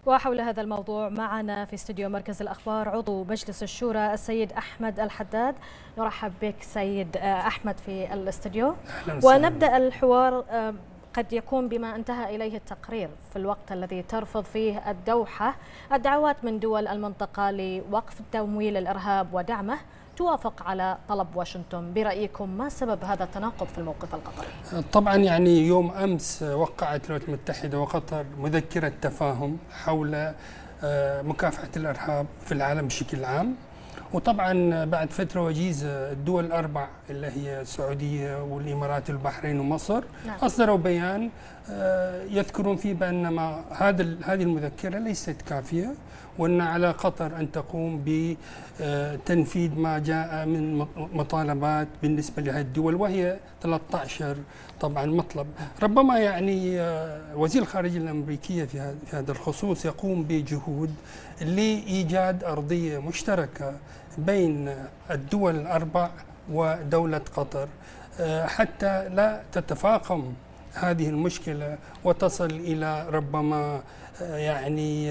وحول هذا الموضوع معنا في استديو مركز الأخبار عضو مجلس الشورى السيد أحمد الحداد. نرحب بك سيد أحمد في الاستديو، ونبدأ الحوار قد يكون بما انتهى إليه التقرير في الوقت الذي ترفض فيه الدوحة الدعوات من دول المنطقة لوقف تمويل الإرهاب ودعمه توافق على طلب واشنطن. برأيكم ما سبب هذا التناقض في الموقف القطري؟ طبعا يعني يوم أمس وقعت الولايات المتحدة وقطر مذكرة تفاهم حول مكافحة الإرهاب في العالم بشكل عام، وطبعا بعد فترة وجيزة الدول الأربع اللي هي السعودية والإمارات والبحرين ومصر أصدروا بيان يذكرون فيه بأن هذه المذكرة ليست كافية، وأن على قطر أن تقوم بتنفيذ ما جاء من مطالبات بالنسبة لهذه الدول، وهي 13 طبعا مطلب. ربما يعني وزير الخارجية الأمريكية في هذا الخصوص يقوم بجهود لإيجاد أرضية مشتركة بين الدول الأربع ودولة قطر حتى لا تتفاقم هذه المشكلة وتصل إلى ربما يعني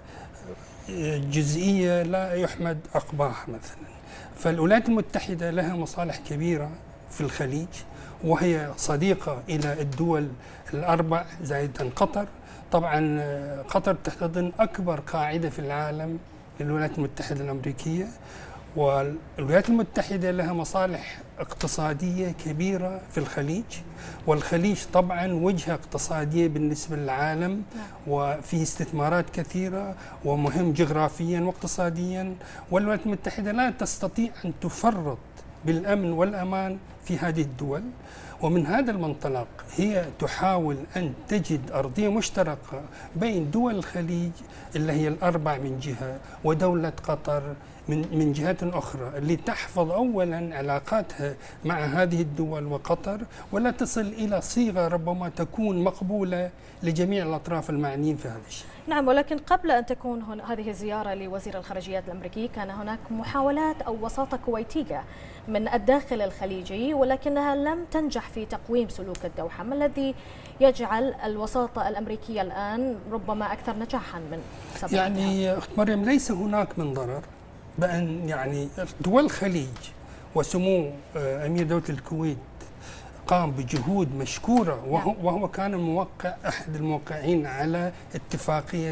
جزئية لا يحمد عقباها مثلا. فالولايات المتحدة لها مصالح كبيرة في الخليج، وهي صديقة إلى الدول الأربع زائدا قطر. طبعا قطر تحتضن أكبر قاعدة في العالم للولايات المتحدة الأمريكية، والولايات المتحدة لها مصالح اقتصادية كبيرة في الخليج، والخليج طبعا وجهة اقتصادية بالنسبة للعالم وفيه استثمارات كثيرة ومهم جغرافيا واقتصاديا، والولايات المتحدة لا تستطيع أن تفرط بالأمن والأمان في هذه الدول. ومن هذا المنطلق هي تحاول أن تجد أرضية مشتركة بين دول الخليج اللي هي الأربع من جهة ودولة قطر من جهة أخرى، اللي تحفظ أولا علاقاتها مع هذه الدول وقطر، ولا تصل إلى صيغة ربما تكون مقبولة لجميع الأطراف المعنيين في هذا الشيء. نعم، ولكن قبل أن تكون هذه الزيارة لوزير الخارجية الأمريكي كان هناك محاولات أو وساطة كويتية من الداخل الخليجي، ولكنها لم تنجح في تقويم سلوك الدوحة. ما الذي يجعل الوساطة الأمريكية الآن ربما أكثر نجاحا من سابقا؟ يعني أخت مريم، ليس هناك من ضرر بأن يعني دول الخليج وسمو أمير دولة الكويت قام بجهود مشكورة، وهو كان موقع أحد الموقعين على اتفاقية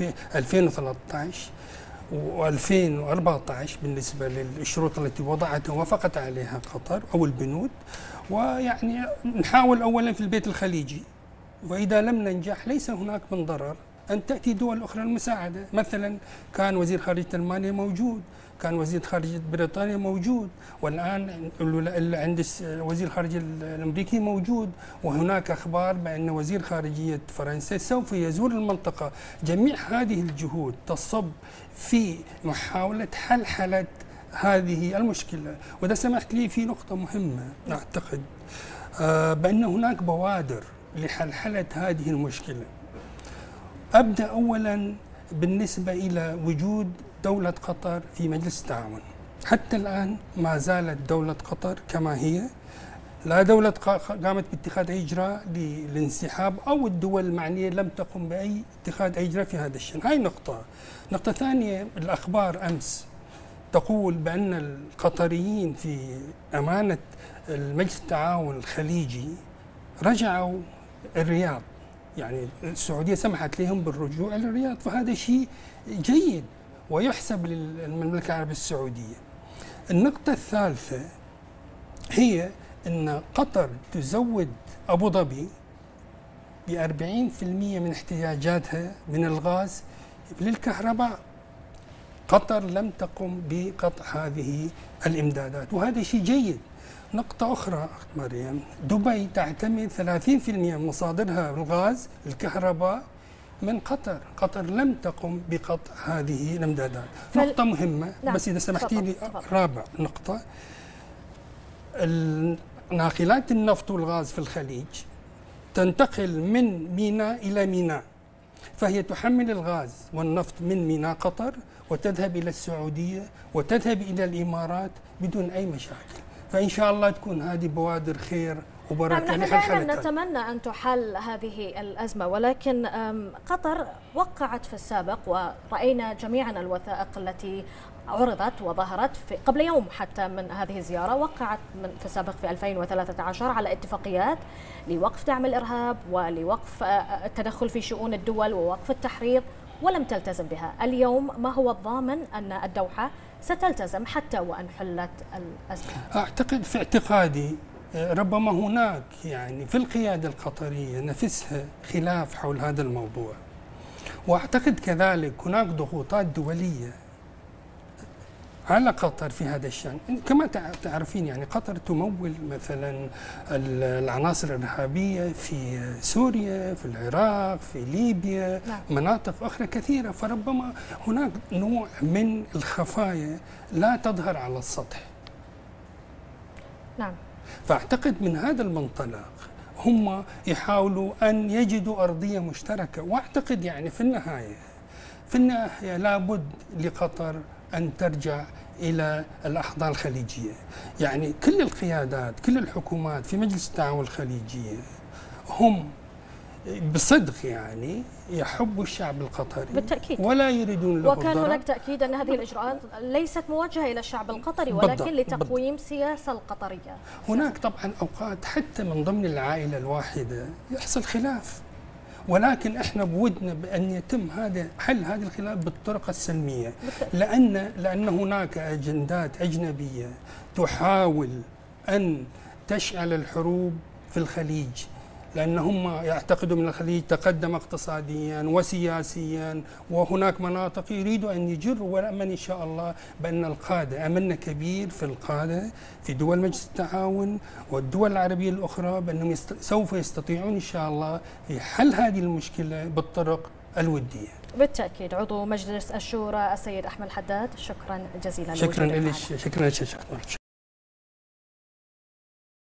2013 و2014 بالنسبة للشروط التي وضعتها وافقت عليها قطر أو البنود. ويعني نحاول أولا في البيت الخليجي، وإذا لم ننجح ليس هناك من ضرر أن تأتي دول أخرى المساعدة. مثلا كان وزير خارجية ألمانيا موجود، كان وزير خارجية بريطانيا موجود، والآن عند وزير الخارجية الأمريكي موجود، وهناك أخبار بأن وزير خارجية فرنسا سوف يزور المنطقة. جميع هذه الجهود تصب في محاولة حلحلة هذه المشكلة. وإذا سمحت لي في نقطة مهمة أعتقد بأن هناك بوادر لحلحلة هذه المشكلة. أبدأ أولا بالنسبة إلى وجود دولة قطر في مجلس التعاون. حتى الآن ما زالت دولة قطر كما هي، لا دولة قامت باتخاذ أي إجراء للانسحاب، أو الدول المعنية لم تقم بأي اتخاذ أي إجراء في هذا الشأن. هاي نقطة. نقطة ثانية، الأخبار أمس تقول بأن القطريين في أمانة المجلس التعاون الخليجي رجعوا الرياض، يعني السعودية سمحت لهم بالرجوع إلى الرياض، فهذا شيء جيد ويحسب للمملكة العربية السعودية. النقطة الثالثة هي أن قطر تزود أبو ظبي ب40% من احتياجاتها من الغاز للكهرباء. قطر لم تقم بقطع هذه الإمدادات، وهذا شيء جيد. نقطة أخرى أخت مريم، دبي تعتمد 30% من مصادرها الغاز الكهرباء من قطر. قطر لم تقم بقطع هذه الامدادات. نقطة مهمة. نعم. بس إذا سمحتي لي رابع نقطة، ناقلات النفط والغاز في الخليج تنتقل من ميناء إلى ميناء، فهي تحمل الغاز والنفط من ميناء قطر وتذهب إلى السعودية وتذهب إلى الإمارات بدون أي مشاكل. فإن شاء الله تكون هذه بوادر خير وبارك نحن عليها دائما الحالة. نتمنى أن تحل هذه الأزمة، ولكن قطر وقعت في السابق، ورأينا جميعا الوثائق التي عرضت وظهرت قبل يوم حتى من هذه الزيارة. وقعت في السابق في 2013 على اتفاقيات لوقف دعم الإرهاب ولوقف التدخل في شؤون الدول ووقف التحريض، ولم تلتزم بها. اليوم ما هو الضامن أن الدوحة ستلتزم حتى وأن حلت الأزمة؟ أعتقد في اعتقادي ربما هناك يعني في القيادة القطرية نفسها خلاف حول هذا الموضوع، وأعتقد كذلك هناك ضغوطات دولية على قطر في هذا الشأن. كما تعرفين يعني قطر تمول مثلا العناصر الإرهابية في سوريا، في العراق، في ليبيا، مناطق أخرى كثيرة، فربما هناك نوع من الخفايا لا تظهر على السطح. نعم. فأعتقد من هذا المنطلق هم يحاولوا أن يجدوا أرضية مشتركة، وأعتقد يعني في النهاية لابد لقطر أن ترجع إلى الأحضان الخليجية. يعني كل القيادات، كل الحكومات في مجلس التعاون الخليجية هم بصدق يعني يحبوا الشعب القطري بالتأكيد، ولا يريدون له وكان الضرر. هناك تأكيد أن هذه الإجراءات ليست موجهة إلى الشعب القطري ولكن لتقويم السياسة القطرية. هناك طبعا أوقات حتى من ضمن العائلة الواحدة يحصل خلاف، ولكن احنا بودنا بأن يتم حل هذا الخلاف بالطرق السلمية، لأن هناك أجندات أجنبية تحاول أن تشعل الحروب في الخليج، لأن هم يعتقدوا من الخليج تقدم اقتصاديا وسياسيا، وهناك مناطق يريدوا أن يجروا. ونأمل إن شاء الله بأن القادة، أملنا كبير في القادة في دول مجلس التعاون والدول العربية الأخرى بأنهم سوف يستطيعون إن شاء الله في حل هذه المشكلة بالطرق الودية. بالتأكيد. عضو مجلس الشورى السيد أحمد الحداد، شكرا جزيلا. شكرا لك.